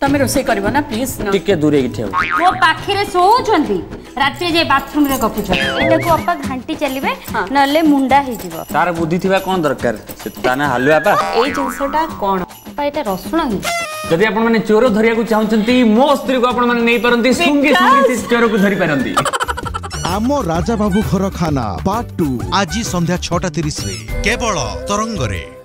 तमे रोसे करबो ना प्लीज टिके दूरे की ठेव वो पाखरे सोउछंती रात्रि जे बाथरूम रे गपुछ एटा को अपा घंटी चलिबे नले मुंडा हे जीवो तार बुद्धि थिबा कोन दरकार से ताने हालुआ पा ए जिंसटा कोन अपा एटा रसुण ही जदि आपण माने चोर धरिया को चाहउछंती मो स्त्री को आपण माने नै परंती सुंगी सुंगी चोर को धरि परंती आमो राजा बाबू घर खाना पार्ट 2 आज संध्या 6:30 रे केवल तरंग रे।